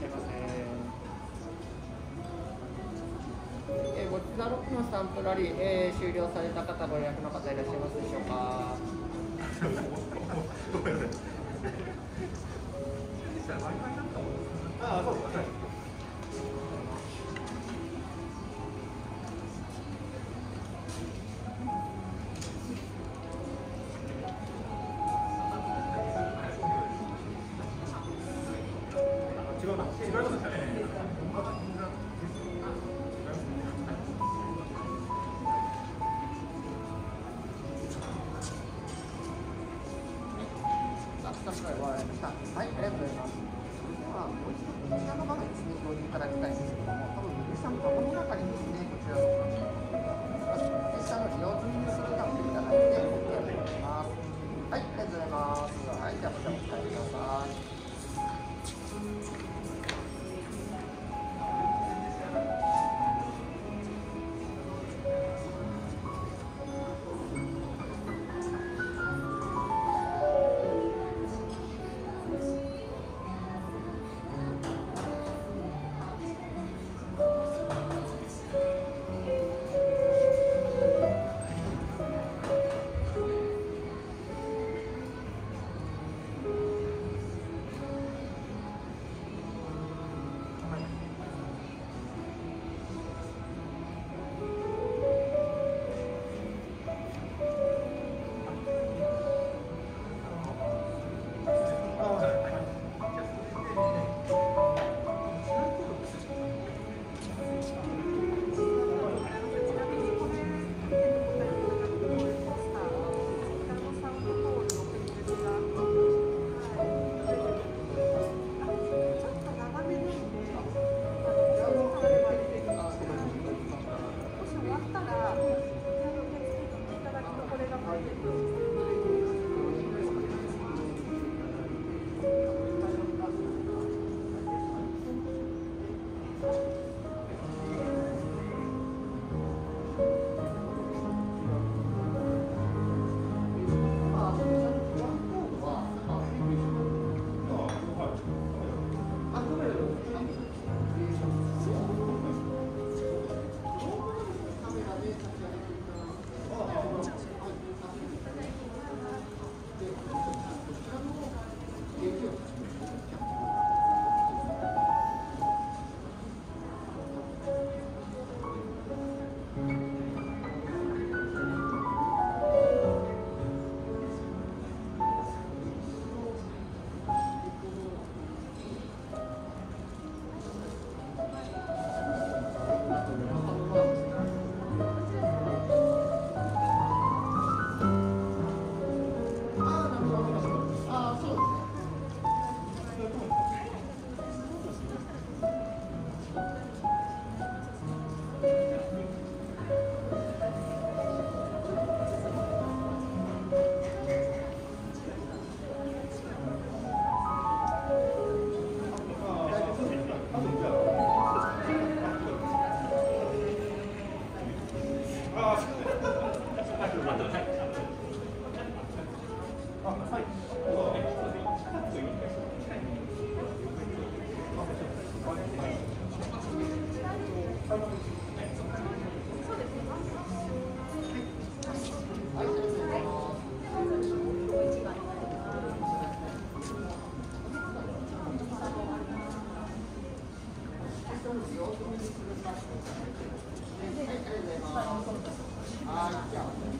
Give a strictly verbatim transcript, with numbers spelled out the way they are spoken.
しゃいませ。えー、ご膝ロックのスタンプラリー、えー、終了された方、ご予約の方いらっしゃいますでしょうか。 ああ、そうですね。違うな、違いますね。 はい、ありがとうございます。では、もう一度、こちらの場面ですね、表示いただきたいんですけども、多分、皆さんの箱の中にですね、こちらの列車の利用済みの席が振りいただいて、お送りします。はい、ありがとうございます。はい、じゃあ、こちらお使いください。はい。